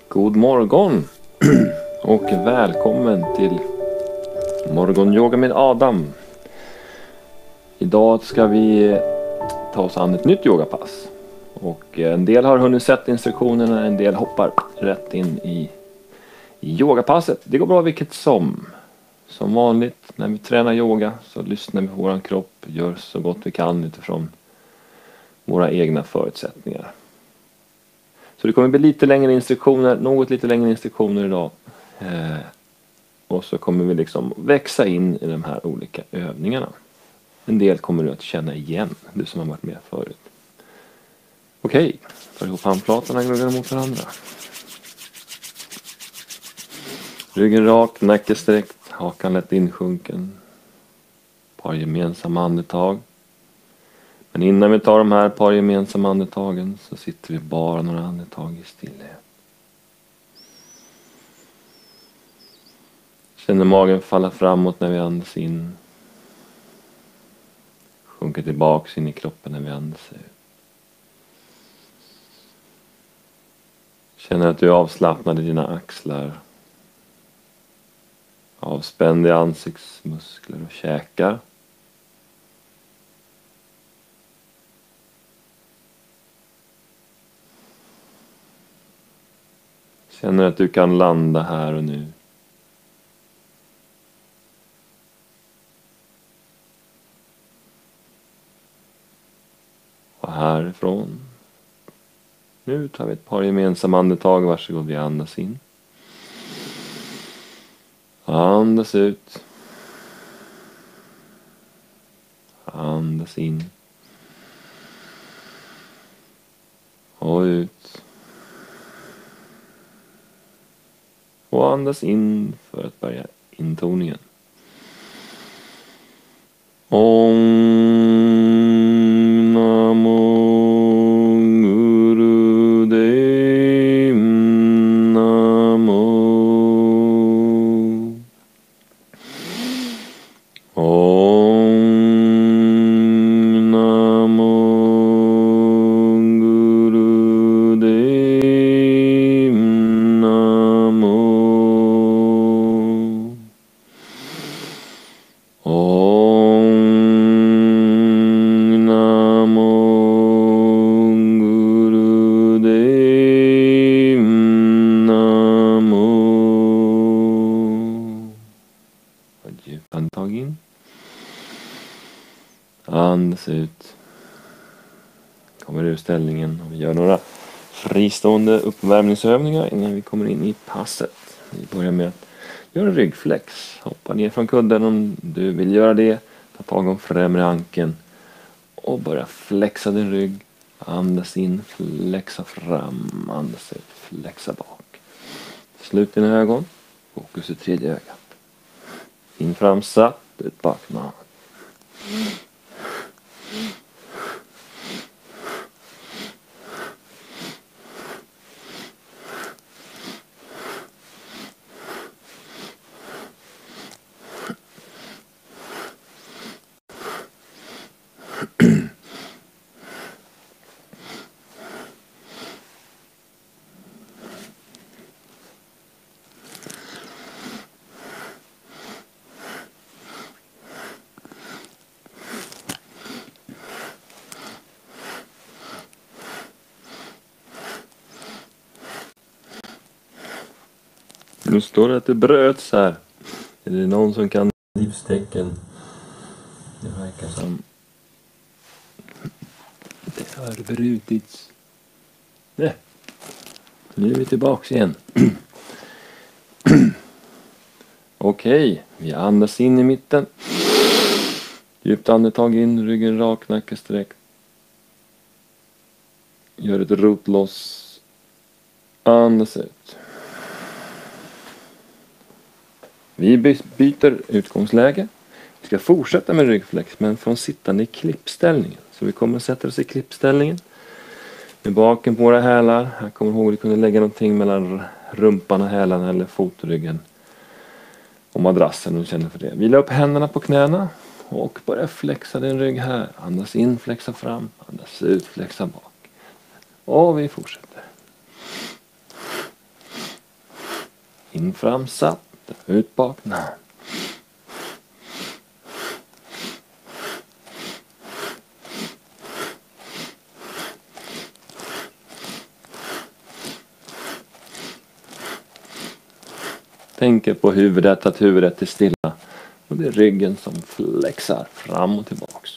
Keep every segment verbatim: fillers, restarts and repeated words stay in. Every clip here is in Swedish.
God morgon och välkommen till morgonyoga med Adam. Idag ska vi ta oss an ett nytt yogapass. Och en del har hunnit sett instruktionerna, en del hoppar rätt in i, i yogapasset. Det går bra vilket som. Som vanligt när vi tränar yoga så lyssnar vi på vår kropp, gör så gott vi kan utifrån våra egna förutsättningar. Så det kommer bli lite längre instruktioner, något lite längre instruktioner idag. Eh, och så kommer vi liksom växa in i de här olika övningarna. En del kommer du att känna igen, du som har varit med förut. Okej, tar ihop handflatorna och gnuggar mot varandra. Ryggen rak, nacke sträckt, hakan lätt insjunken. Par gemensamma andetag. Men innan vi tar de här par gemensamma andetagen så sitter vi bara några andetag i stillhet. Känner magen falla framåt när vi andas in. Sjunker tillbaks in i kroppen när vi andas ut. Känner att du är avslappnad i dina axlar. Avspänd i ansiktsmuskler och käkar. Känner att du kan landa här och nu. Och härifrån. Nu tar vi ett par gemensamma andetag. Varsågod, vi andas in. Andas ut. Andas in. Och ut. Och andas in för att börja intoningen. Om namo gurudev namo. Om namo gurudev namo. Om namo gurudev namo. Och djupt andetag in. Andas ut. Kommer ur ställningen och vi gör några fristående uppvärmningsövningar innan vi kommer in i passet. Vi börjar med att göra ryggflex. Hoppa ner från kudden om du vill göra det. Ta tag om främre ankeln och börja flexa din rygg. Andas in, flexa fram, andas ut, flexa bak. Slut dina ögon. Fokus i tredje ögat. In framsatt, ut bak med handen. Nu står det att det bröts här. Är det någon som kan livstecken? Det verkar som det har brutits. Nej. Nu är vi tillbaka igen. Okej, vi andas in i mitten. Djupt andetag in, ryggen rak, nacke sträckt. Gör ett rotloss. Andas ut. Vi byter utgångsläge. Vi ska fortsätta med ryggflex men från sittande i klippställningen. Så vi kommer att sätta oss i klippställningen. Med baken på våra hälar. Här kommer ihåg att du kunde lägga någonting mellan rumpan och hälarna eller fotryggen. Och madrassen om du känner för det. Vila upp händerna på knäna. Och börja flexa din rygg här. Andas in, flexa fram. Andas ut, flexa bak. Och vi fortsätter. In fram satt. Ut bak. Tänker på huvudet, att huvudet är stilla. Och det är ryggen som flexar fram och tillbaks.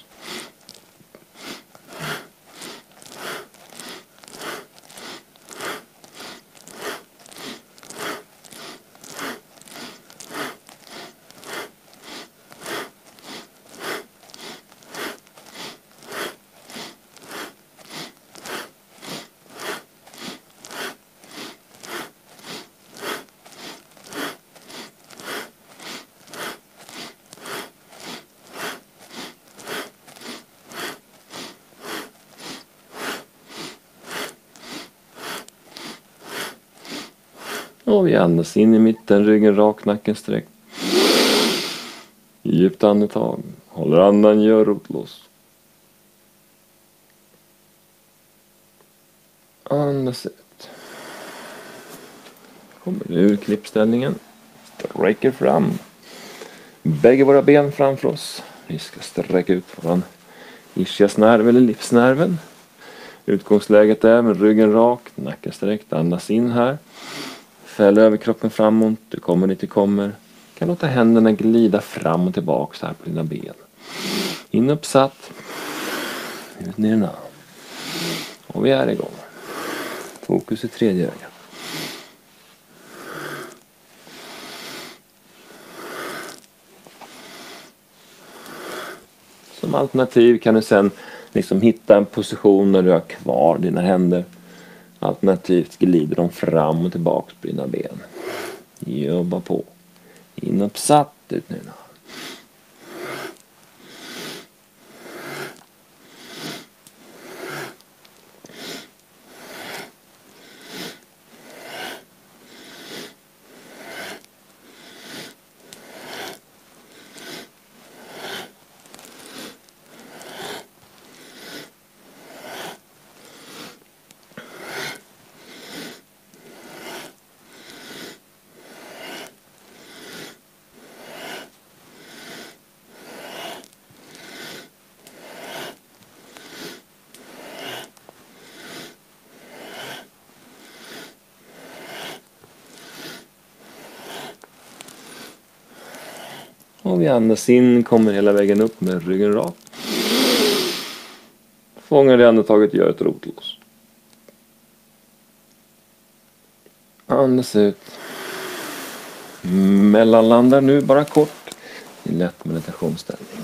Och vi andas in i mitten, ryggen rak, nacken sträckt. Djupt andetag. Håller andan, gör rotlås. Andas ut. Kommer ur klippställningen. Sträcker fram. Bägge våra ben framför oss. Vi ska sträcka ut våran ischiasnerv eller livsnerven. Utgångsläget är med ryggen rak, nacken sträckt. Andas in här. Fäll över kroppen framåt, du kommer dit du kommer. Du kan låta händerna glida fram och tillbaka så här på dina ben. In uppsatt. Ut ner i arm. Och vi är igång. Fokus i tredje ögat. Som alternativ kan du sen liksom hitta en position där du har kvar dina händer. Alternativt glider de fram och tillbaka på dina ben. Jobba på. In uppsatt, ut nu. Och vi andas in, kommer hela vägen upp med ryggen rak. Fångar det andetaget, gör ett rotlås. Andas ut. Mellanlandar nu bara kort i lätt meditationsställning.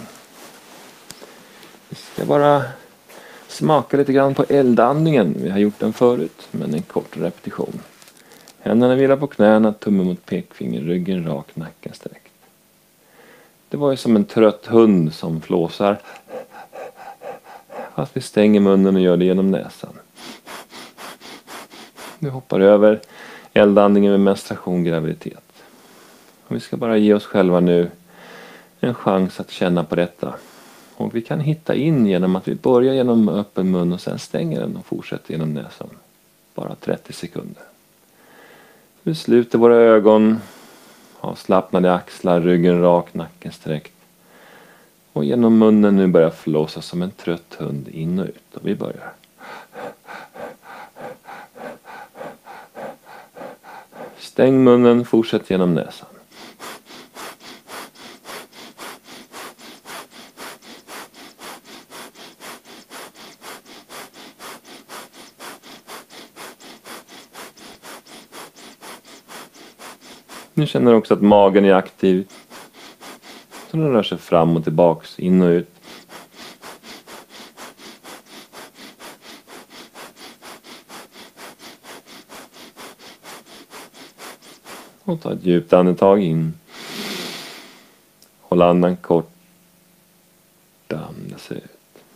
Vi ska bara smaka lite grann på eldandningen. Vi har gjort den förut, men en kort repetition. Händerna vilar på knäna, tummen mot pekfinger, ryggen rak, nacken sträckt. Det var ju som en trött hund som flåsar. Fast vi stänger munnen och gör det genom näsan. Vi hoppar över eldandningen med menstruation, graviditet. Och vi ska bara ge oss själva nu en chans att känna på detta. Och vi kan hitta in genom att vi börjar genom öppen mun och sen stänger den och fortsätter genom näsan. Bara trettio sekunder. Vi sluter våra ögon. Avslappnade axlar, ryggen rak, nacken sträckt. Och genom munnen nu börjar flåsa som en trött hund in och ut. Och vi börjar. Stäng munnen, fortsätt genom näsan. Nu känner du också att magen är aktiv. Så den rör sig fram och tillbaks, in och ut. Och ta ett djupt andetag in. Håll andan kort. Andas ut.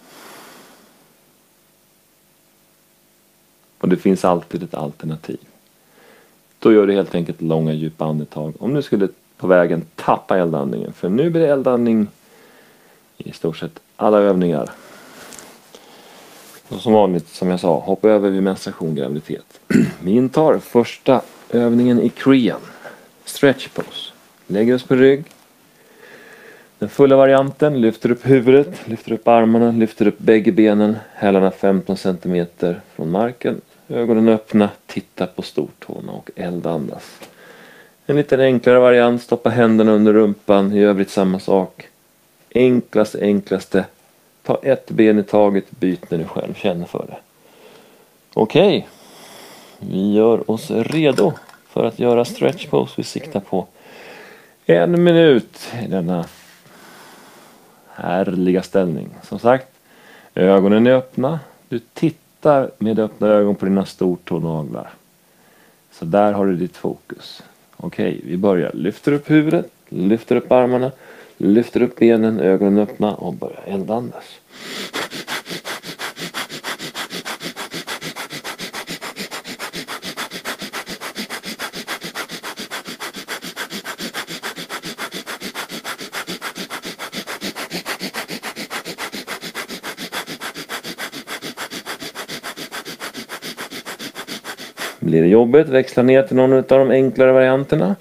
Och det finns alltid ett alternativ. Då gör du helt enkelt långa djupa andetag. Om du skulle på vägen tappa eldandningen. För nu blir det eldandning i stort sett alla övningar. Och som vanligt, som jag sa, hoppa över vid menstruation, graviditet. Vi intar första övningen i Kriyan. Stretch pose. Lägger oss på rygg. Den fulla varianten, lyfter upp huvudet, lyfter upp armarna, lyfter upp bägge benen, hälarna femton centimeter från marken, ögonen öppna, titta på stortårna och eldandas. En lite enklare variant, stoppa händerna under rumpan, i övrigt samma sak. Enklaste, enklaste, ta ett ben i taget, byt när du själv känner för det. Okej, vi gör oss redo för att göra stretch pose. Vi siktar på en minut i denna härliga ställning. Som sagt, ögonen är öppna. Du tittar med öppna ögon på dina stortånaglar. Så där har du ditt fokus. Okej, vi börjar. Lyfter upp huvudet, lyfter upp armarna, lyfter upp benen, ögonen öppna och börjar eldandas. Blir det jobbigt, växla ner till någon av de enklare varianterna.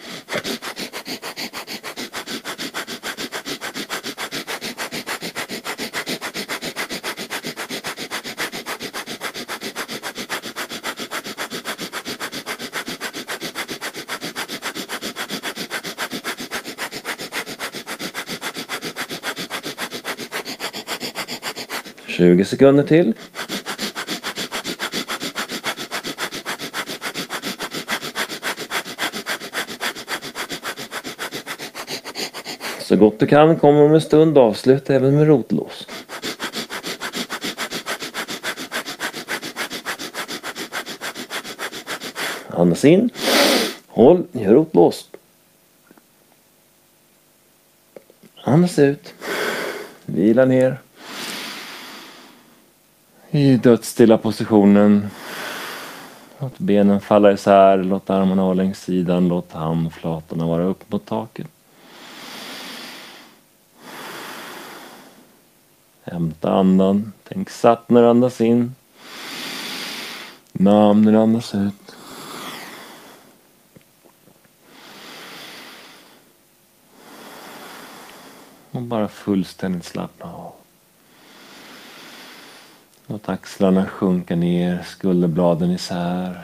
tjugo sekunder till. Så gott du kan kommer om en stund avsluta även med rotlås. Andas in. Håll, gör rotlås. Andas ut. Vila ner. I dödsstilla positionen. Låt benen falla isär. Låt armarna vara längs sidan. Låt handflatorna vara upp mot taket. Hämta andan. Tänk satt när du andas in. Nam när du andas ut. Och bara fullständigt slappna av. Låt axlarna sjunka ner. Skulderbladen isär.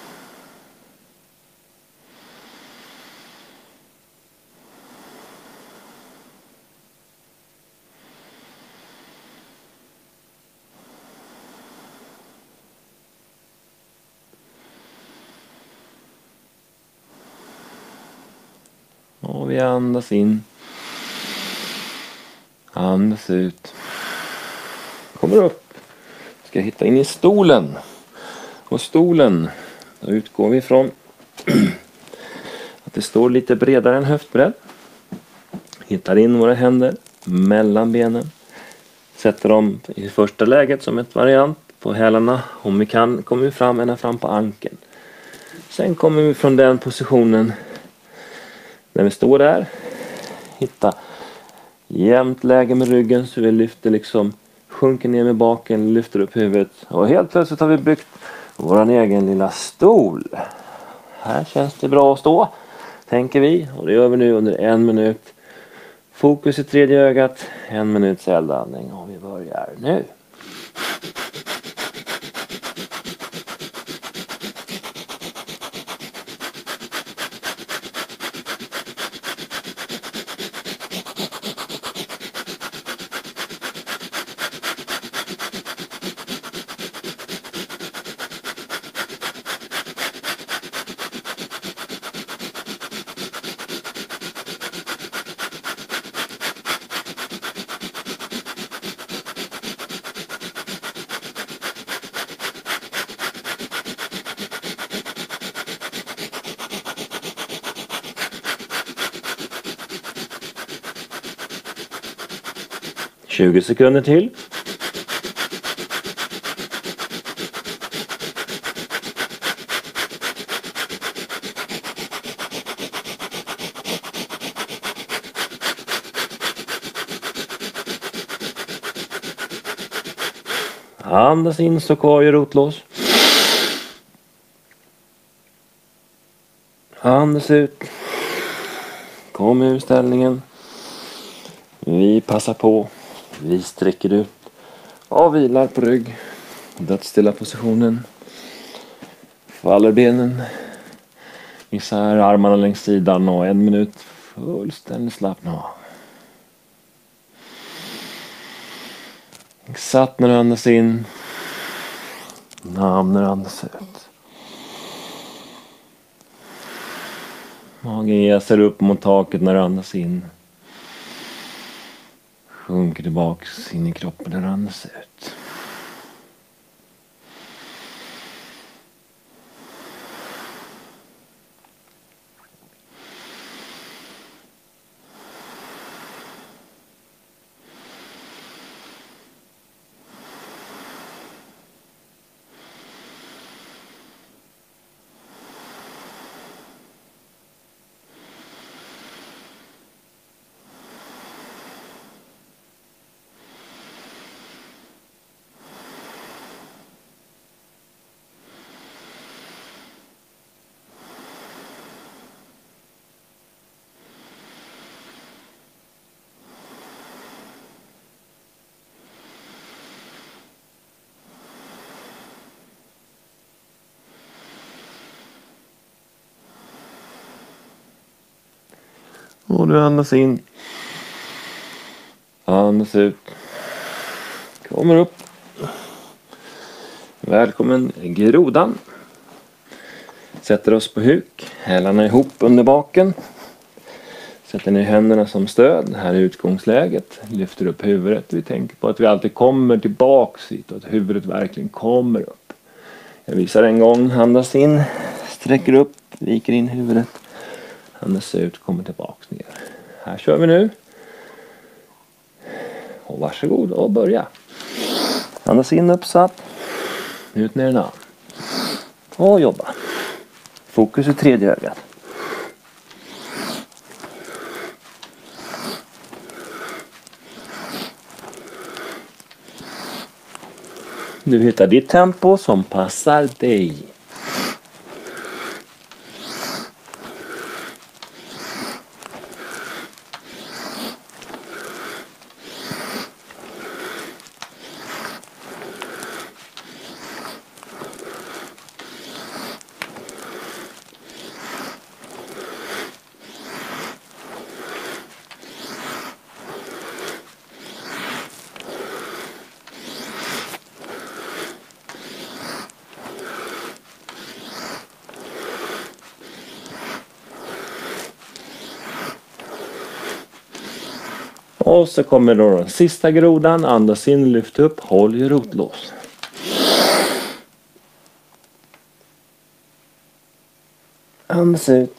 Och vi andas in. Andas ut. Kommer upp. Ska hitta in i stolen. Och stolen, då utgår vi från att det står lite bredare än höftbredd. Hittar in våra händer mellan benen. Sätter dem i första läget som ett variant på hälarna. Om vi kan kommer vi fram ända fram på ankeln. Sen kommer vi från den positionen. När vi står där, hitta jämnt läge med ryggen så vi lyfter liksom, sjunker ner med baken, lyfter upp huvudet. Och helt plötsligt har vi byggt vår egen lilla stol. Här känns det bra att stå, tänker vi. Och det gör vi nu under en minut. Fokus i tredje ögat, en minuts eldandning. Och vi börjar nu. tjugo sekunder till. Andas in så kvar i rotlås. Andas ut. Kom ur ställningen. Vi passar på. Vi sträcker ut. Och vilar på rygg. Dödsstilla positionen. Faller benen. Isär armarna längs sidan och en minut fullständigt slappna av. Exakt när du andas in. Namn när du andas ut. Magen jäser upp mot taket när du andas in. Sjunker tillbaks in i kroppen när du andas ut. Och du andas in. Andas ut. Kommer upp. Välkommen grodan. Sätter oss på huk. Hälarna ihop under baken. Sätter ner händerna som stöd. Här är utgångsläget. Lyfter upp huvudet. Vi tänker på att vi alltid kommer tillbaks hit. Och att huvudet verkligen kommer upp. Jag visar en gång. Andas in. Sträcker upp. Viker in huvudet. Andas ut, kommer tillbaks ner. Här kör vi nu. Och varsågod och börja. Andas in uppsatt. Ut ner den. Och jobba. Fokus i tredje ögat. Du hittar ditt tempo som passar dig. Och så kommer då den sista grodan. Andas in, lyft upp, håll i rotlås. Andas ut.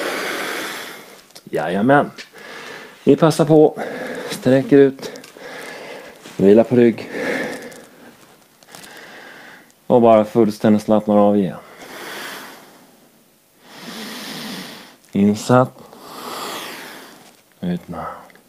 Jajamän. Vi passar på. Sträcker ut. Vila på rygg. Och bara fullständigt slappnar av igen. Insatt. Utna.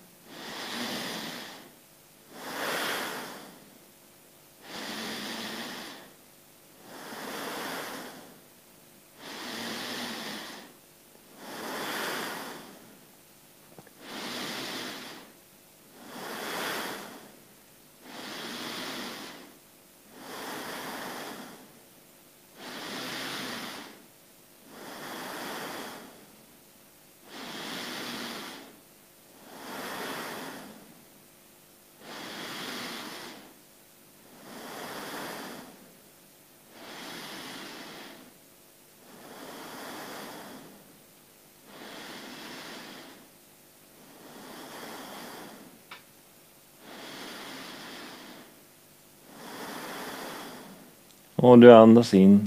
Och du andas in.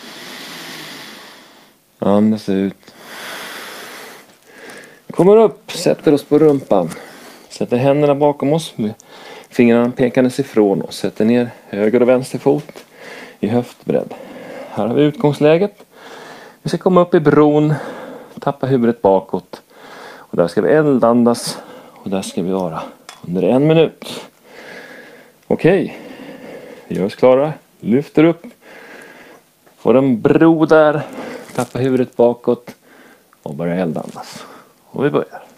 Andas ut. Kommer upp, sätter oss på rumpan. Sätter händerna bakom oss med fingrarna pekandes ifrån oss. Sätter ner höger och vänster fot i höftbredd. Här har vi utgångsläget. Vi ska komma upp i bron. Tappa huvudet bakåt. Och där ska vi eldandas. Och där ska vi vara under en minut. Okej. Vi gör oss klara. Lyfter upp. Får en bro där. Tappa huvudet bakåt. Och börja eldandas. Och vi börjar.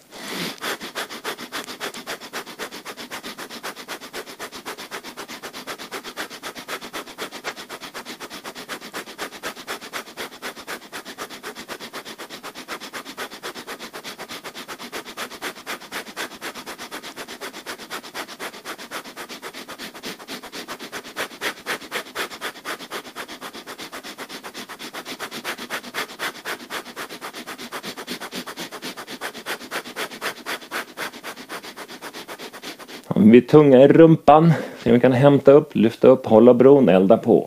Vi tunga i rumpan. Så vi kan hämta upp, lyfta upp, hålla bron, elda på.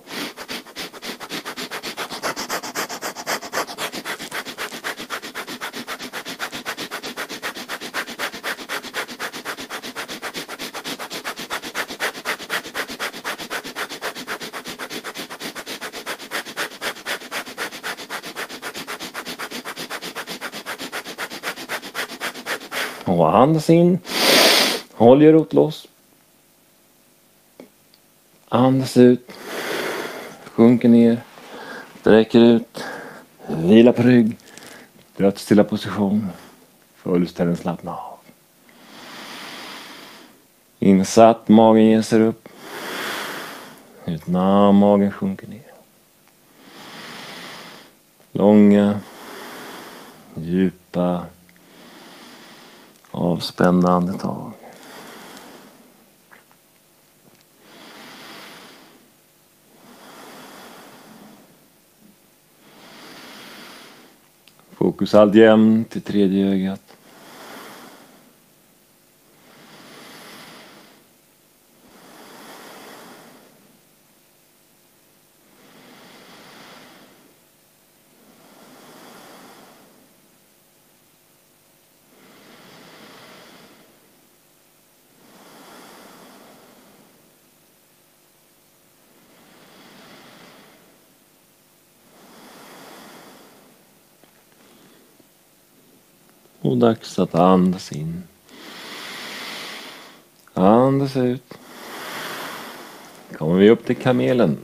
Och andas in. Håll i rotlås. Andas ut. Sjunker ner. Sträcker ut. Vila på rygg. Dödsstilla position. Fullständigt slappna av. Insatt. Magen ger sig upp. Utnam. Magen sjunker ner. Långa. Djupa. Avspända andetag. Fokus allt jämnt till tredje ögat. Och dags att andas in. Andas ut. Kommer vi upp till kamelen.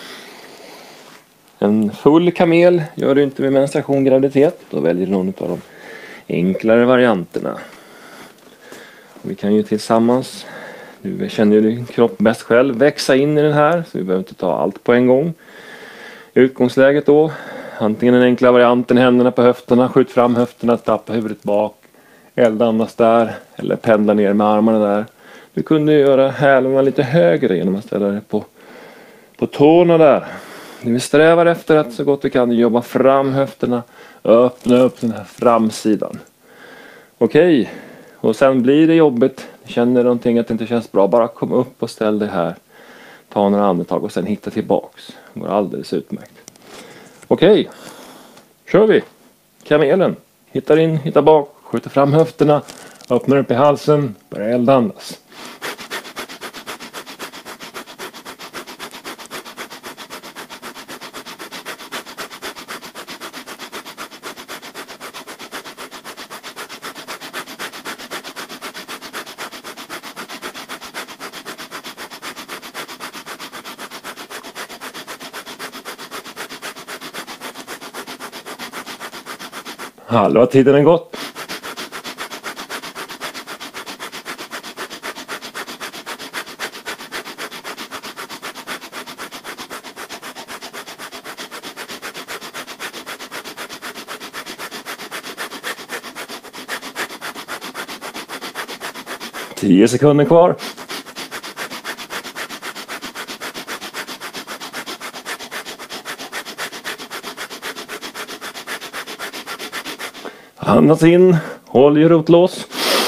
En full kamel gör du inte vid menstruation, graviditet. Då väljer du någon av de enklare varianterna. Vi kan ju tillsammans, du känner ju din kropp bäst själv, växa in i den här. Så vi behöver inte ta allt på en gång. Utgångsläget då. Antingen den enkla varianten, händerna på höfterna, skjut fram höfterna, tappa huvudet bak, elda andas där, eller pendla ner med armarna där. Du kunde göra hälarna lite högre genom att ställa dig på, på tårna där. Vi strävar efter att så gott vi kan jobba fram höfterna, öppna upp den här framsidan. Okej, och sen blir det jobbigt, känner någonting att det inte känns bra, bara kom upp och ställ dig här. Ta några andetag och sen hitta tillbaks. Det går alldeles utmärkt. Okej, kör vi. Kamelen. Hittar in, hittar bak, skjuter fram höfterna, öppnar upp i halsen, börjar eldandas. Halva tiden är gått. Tio sekunder kvar. Andas in, håll i rotlås.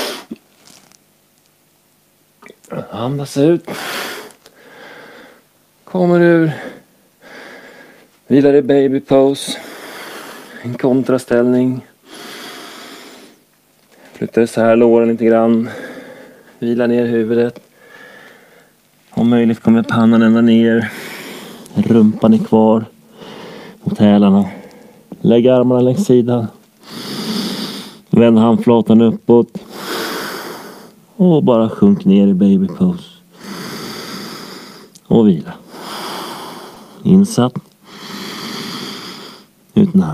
Andas ut. Kommer ur. Vilar i baby pose. En kontraställning. Flyttar isär låren lite grann. Vila ner huvudet. Om möjligt kommer pannan ända ner. Rumpan är kvar mot hälarna. Lägg armarna längs sidan. Vänd handflatan uppåt. Och bara sjunk ner i baby pose. Och vila. Insatt. Utnam.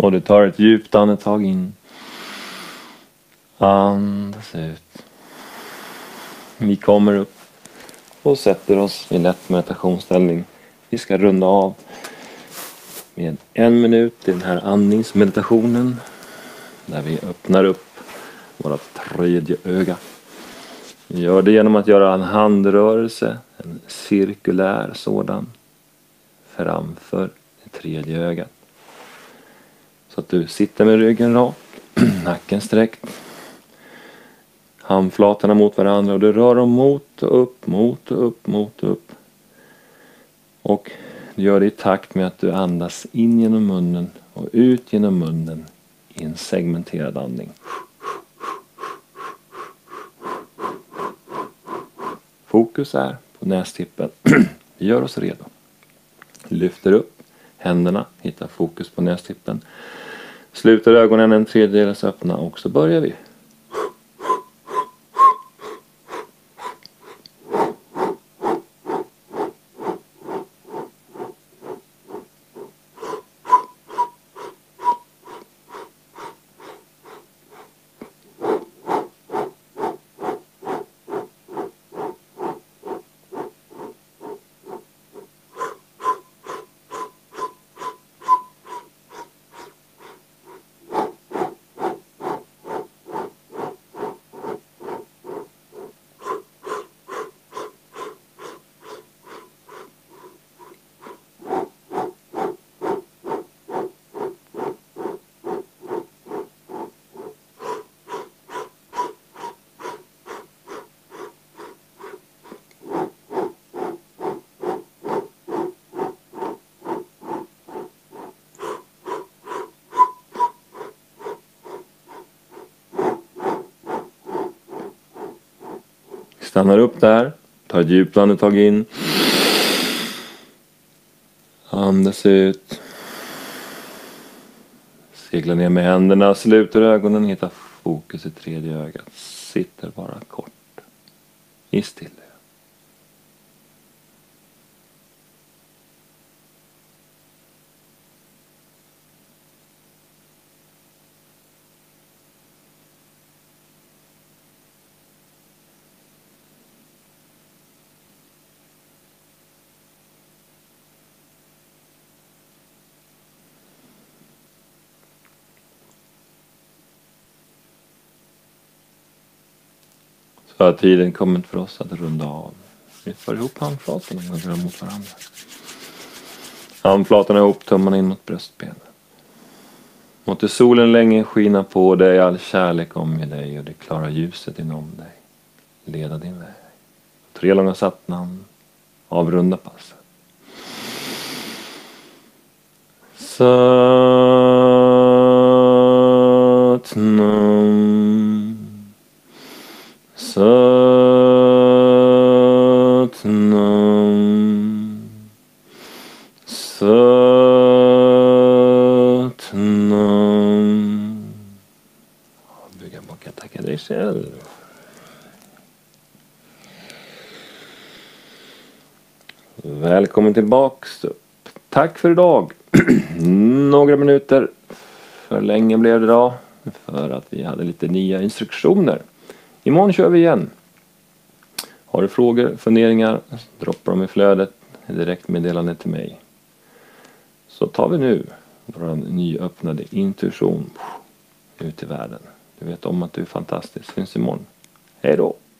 Och du tar ett djupt andetag in. Andas ut. Vi kommer upp och sätter oss i lätt meditationsställning. Vi ska runda av med en minut i den här andningsmeditationen. Där vi öppnar upp vårt tredje öga. Vi gör det genom att göra en handrörelse. En cirkulär sådan. Framför det tredje ögat. Så att du sitter med ryggen rak. Nacken sträckt. Handflatorna mot varandra. Och du rör dem mot och upp, mot och upp, mot och upp. Och du gör det i takt med att du andas in genom munnen och ut genom munnen i en segmenterad andning. Fokus är på nästippen. Vi gör oss redo. Lyfter upp händerna, hittar fokus på nästippen. Sluter ögonen en tredjedels öppna och så börjar vi. Stannar upp där. Tar ett djupt andetag in. Andas ut. Seglar ner med händerna. Sluter ögonen. Hittar fokus i tredje ögat. Sitter bara kort. I stilla. Så har tiden kommit för oss att runda av. Vi för ihop handflatorna och drar mot varandra. Handflatorna ihop, tummarna in mot bröstbenet. Måtte solen länge skina på dig, all kärlek omge dig och det klara ljuset inom dig. Leda din väg. Tre långa sattnamn. Avrunda passet. Satnam. Satnam. Satnam. Bygga baka, tacka dig själv. Välkommen tillbaks. Tack för idag. Några minuter för länge blev det idag. För att vi hade lite nya instruktioner. Imorgon kör vi igen. Har du frågor, funderingar, droppa dem i flödet. Direkt meddelande till mig. Så tar vi nu vår nyöppnade intuition ut i världen. Du vet om att du är fantastisk. Syns imorgon. Hej då.